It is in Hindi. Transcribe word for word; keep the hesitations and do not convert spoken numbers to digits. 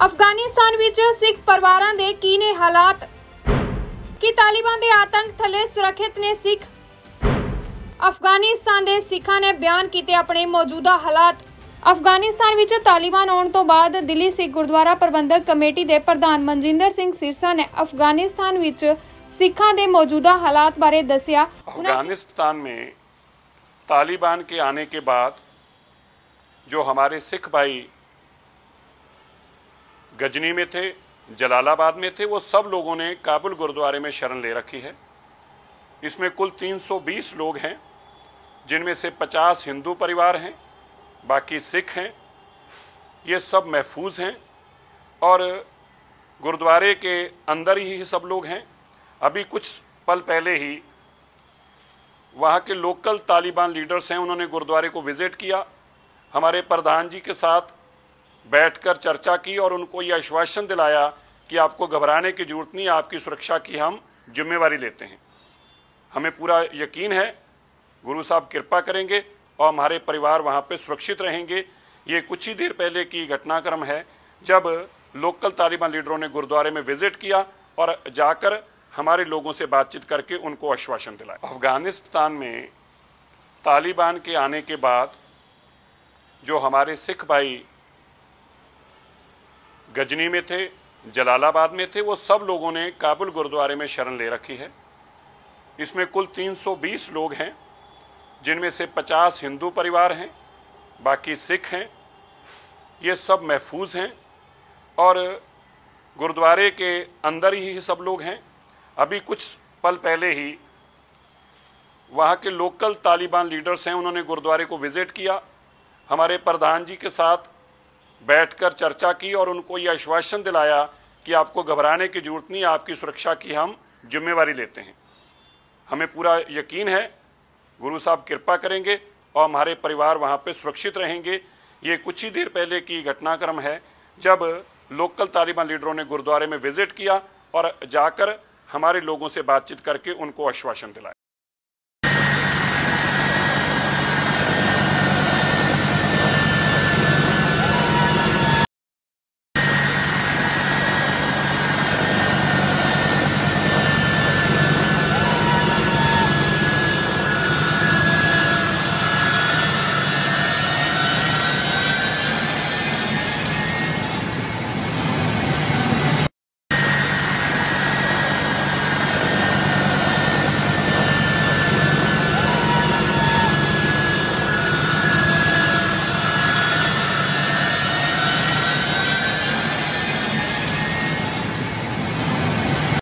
ਅਫਗਾਨਿਸਤਾਨ ਵਿੱਚ ਸਿੱਖ ਪਰਿਵਾਰਾਂ ਦੇ ਕੀ ਨੇ ਹਾਲਾਤ ਕਿ ਤਾਲਿਬਾਨ ਦੇ ਆਤੰਕ ਥੱਲੇ ਸੁਰੱਖਿਅਤ ਨੇ ਸਿੱਖ। ਅਫਗਾਨਿਸਤਾਨ ਦੇ ਸਿੱਖਾਂ ਨੇ ਬਿਆਨ ਕੀਤੇ ਆਪਣੇ ਮੌਜੂਦਾ ਹਾਲਾਤ। ਅਫਗਾਨਿਸਤਾਨ ਵਿੱਚ ਤਾਲਿਬਾਨ ਆਉਣ ਤੋਂ ਬਾਅਦ ਦਿੱਲੀ ਸਿੱਖ ਗੁਰਦੁਆਰਾ ਪ੍ਰਬੰਧਕ ਕਮੇਟੀ ਦੇ ਪ੍ਰਧਾਨ ਮਨਜਿੰਦਰ ਸਿੰਘ ਸਿਰਸਾ ਨੇ ਅਫਗਾਨਿਸਤਾन ਵਿੱਚ सिखों के मौजूदा हालात बारे दसिया। अफगानिस्तान में तालिबान के आने के बाद जो हमारे सिख भाई गजनी में थे, जलालाबाद में थे, वो सब लोगों ने काबुल गुरुद्वारे में शरण ले रखी है। इसमें कुल तीन सौ बीस लोग हैं, जिनमें से पचास हिंदू परिवार हैं, बाकी सिख हैं। ये सब महफूज हैं और गुरुद्वारे के अंदर ही सब लोग हैं। अभी कुछ पल पहले ही वहाँ के लोकल तालिबान लीडर्स हैं, उन्होंने गुरुद्वारे को विज़िट किया, हमारे प्रधान जी के साथ बैठकर चर्चा की और उनको ये आश्वासन दिलाया कि आपको घबराने की ज़रूरत नहीं, आपकी सुरक्षा की हम जिम्मेवारी लेते हैं। हमें पूरा यकीन है गुरु साहब कृपा करेंगे और हमारे परिवार वहाँ पे सुरक्षित रहेंगे। ये कुछ ही देर पहले की घटनाक्रम है जब लोकल तालिबान लीडरों ने गुरुद्वारे में विज़िट किया और जाकर हमारे लोगों से बातचीत करके उनको आश्वासन दिलाया। अफगानिस्तान में तालिबान के आने के बाद जो हमारे सिख भाई गजनी में थे, जलालाबाद में थे, वो सब लोगों ने काबुल गुरुद्वारे में शरण ले रखी है। इसमें कुल तीन सौ बीस लोग हैं, जिनमें से पचास हिंदू परिवार हैं, बाकी सिख हैं। ये सब महफूज हैं और गुरुद्वारे के अंदर ही सब लोग हैं। अभी कुछ पल पहले ही वहाँ के लोकल तालिबान लीडर्स हैं, उन्होंने गुरुद्वारे को विज़िट किया, हमारे प्रधान जी के साथ बैठकर चर्चा की और उनको ये आश्वासन दिलाया कि आपको घबराने की ज़रूरत नहीं, आपकी सुरक्षा की हम जिम्मेवारी लेते हैं। हमें पूरा यकीन है गुरु साहब कृपा करेंगे और हमारे परिवार वहाँ पे सुरक्षित रहेंगे। ये कुछ ही देर पहले की घटनाक्रम है जब लोकल तालिबान लीडरों ने गुरुद्वारे में विज़िट किया और जाकर हमारे लोगों से बातचीत करके उनको आश्वासन दिलाया।